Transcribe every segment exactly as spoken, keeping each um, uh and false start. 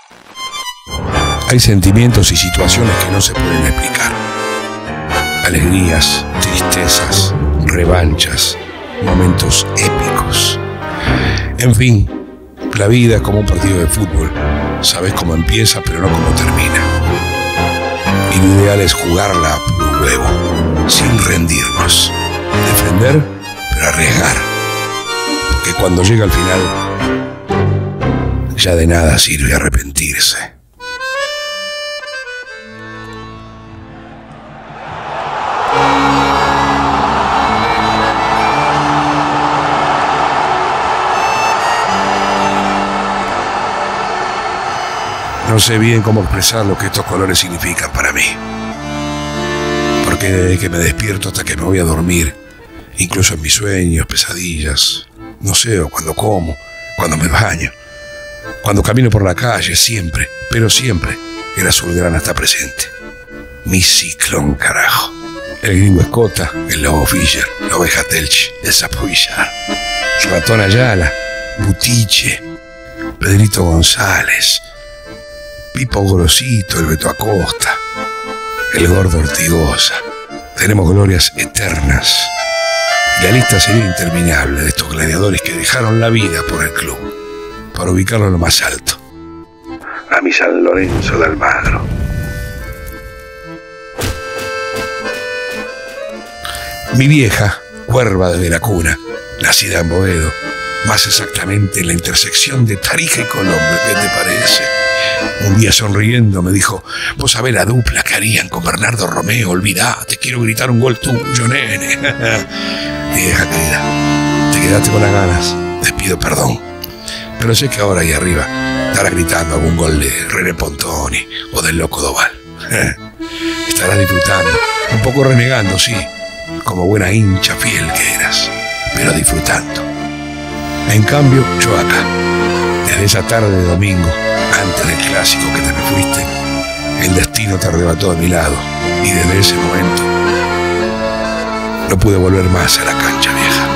Hay sentimientos y situaciones que no se pueden explicar. Alegrías, tristezas, revanchas, momentos épicos. En fin, la vida es como un partido de fútbol. Sabes cómo empieza, pero no cómo termina. Y lo ideal es jugarla a puro huevo, sin rendirnos. Defender, pero arriesgar. Porque cuando llega al final, ya de nada sirve arrepentirse. No sé bien cómo expresar lo que estos colores significan para mí. Porque desde que me despierto hasta que me voy a dormir, incluso en mis sueños, pesadillas, no sé, o cuando como, cuando me baño, cuando camino por la calle, siempre, pero siempre, el azulgrana está presente. Mi ciclón, carajo. El gringo Escota, el lobo Fischer, la oveja Telch, el sapo Villar, el ratón Ayala, Butiche, Pedrito González, Pipo Grosito, el Beto Acosta, el gordo Ortigosa. Tenemos glorias eternas. Y la lista sería interminable de estos gladiadores que dejaron la vida por el club, para ubicarlo en lo más alto. A mi San Lorenzo de Almagro. Mi vieja, cuerva desde la cuna, nacida en Boedo, más exactamente en la intersección de Tarija y Colombia, ¿qué te parece? Un día sonriendo me dijo: vos sabés la dupla que harían con Bernardo Romeo, olvidá, te quiero gritar un gol tuyo, nene. Vieja querida, te quedaste con las ganas, te pido perdón. Pero sé que ahora ahí arriba estará gritando algún gol de René Pontoni o del Loco Doval. Estarás disfrutando, un poco renegando, sí, como buena hincha fiel que eras, pero disfrutando. En cambio, yo acá, desde esa tarde de domingo, antes del clásico que te me fuiste, el destino te arrebató de mi lado, y desde ese momento no pude volver más a la cancha, vieja.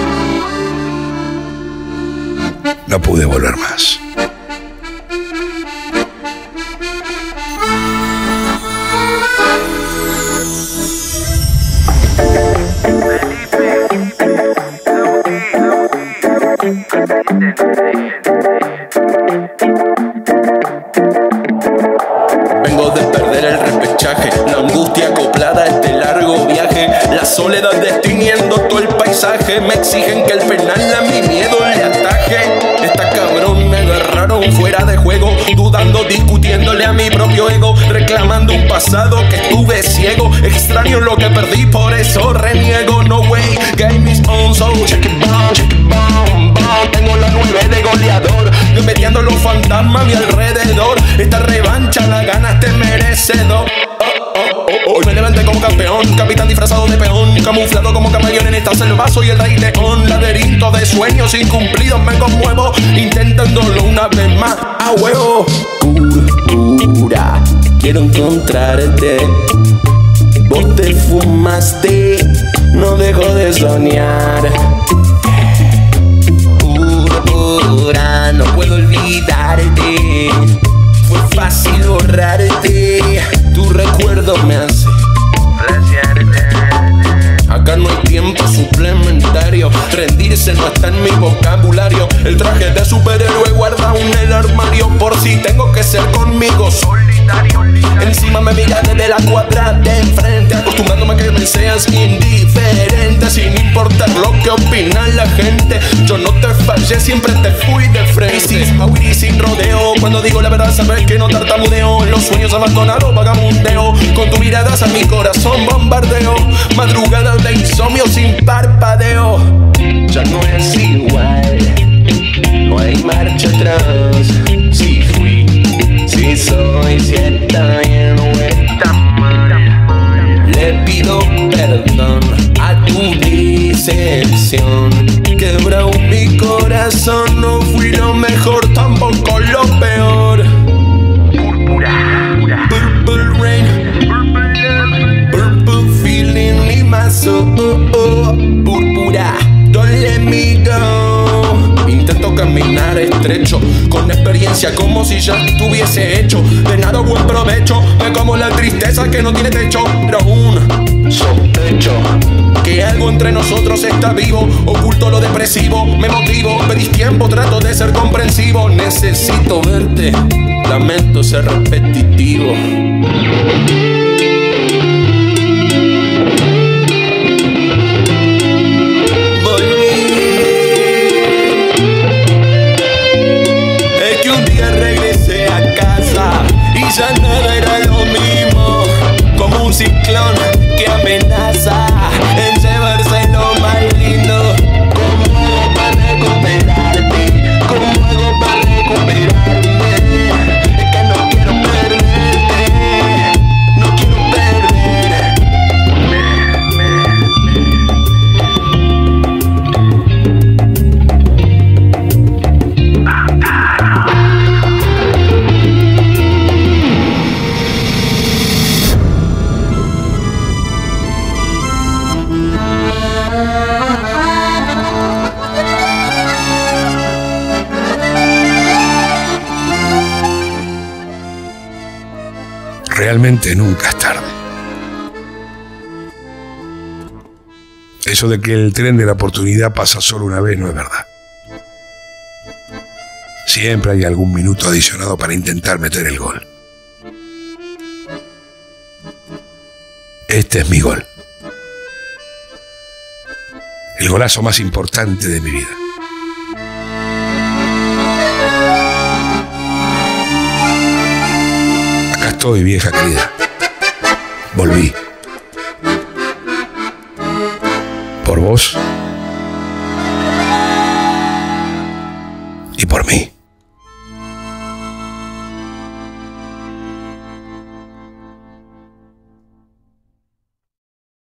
No pude volver más. Vengo de perder el repechaje, la angustia acoplada a este largo viaje, la soledad destiniendo todo el paisaje. Me exigen que el penal a mi miedo le ataje. Esta cabrón me agarraron fuera de juego, dudando, discutiéndole a mi propio ego, reclamando un pasado que estuve ciego. Extraño lo que perdí, por eso reniego. No way, game is on, so check it down, check it down, down. Tengo la nueve de goleador, metiendo los fantasmas a mi alrededor. Esta revancha la ganas te merecedor. Hoy me levanté como campeón, capitán disfrazado de peón, camuflado como camaleón en esta selva, soy el rey león. Laberinto de sueños incumplidos me conmuevo, intentándolo una vez más a huevo. Cultura, quiero encontrarte. Vos te fumaste, no dejo de soñar. Cultura, no puedo olvidarte. Fue fácil borrarte, tu recuerdo me hace flashearte. Acá no hay tiempo suplementario, rendirse no está en mi vocabulario. El traje de superhéroe guarda en el armario, por si tengo que ser conmigo solitario. Encima me mira desde la cuadra de enfrente, acostumbrándome a que me seas indiferente, sin importar lo que opina la gente. Yo no te fallé, siempre te fui de frente. Y sin rodeo, cuando digo la verdad sabes que no tartamudeo. En los sueños abandonados vagamundeo, con tu mirada a mi corazón bombardeo. Madrugadas de insomnio sin parpadeo. Ya no es igual, no hay marcha atrás. Si fui, si soy, si está bien o está mal. Le pido perdón a tu decepción. Quebró mi corazón, no fui lo mejor, tampoco lo peor. Púrpura, purple rain, purple feeling in my soul. Púrpura, don't let me go. Intento caminar estrecho, con experiencia inocencia, como si ya estuviese hecho. De nada buen provecho, me como la tristeza que no tiene techo. Pero aún sospecho que algo entre nosotros está vivo. Oculto lo depresivo, me motivo, pedís tiempo, trato de ser comprensivo. Necesito verte, lamento ser repetitivo. Ya nada era lo mismo, como un ciclón que amenaza en llevarse lo más lindo. ¿Cómo hago para recuperarte? ¿Cómo hago para recuperarme? Es que no quiero perderte, no quiero Realmente nunca es tarde. Eso de que el tren de la oportunidad pasa solo una vez no es verdad. Siempre hay algún minuto adicionado para intentar meter el gol. Este es mi gol. El golazo más importante de mi vida. Acá estoy, vieja querida. Volví. Por vos y por mí.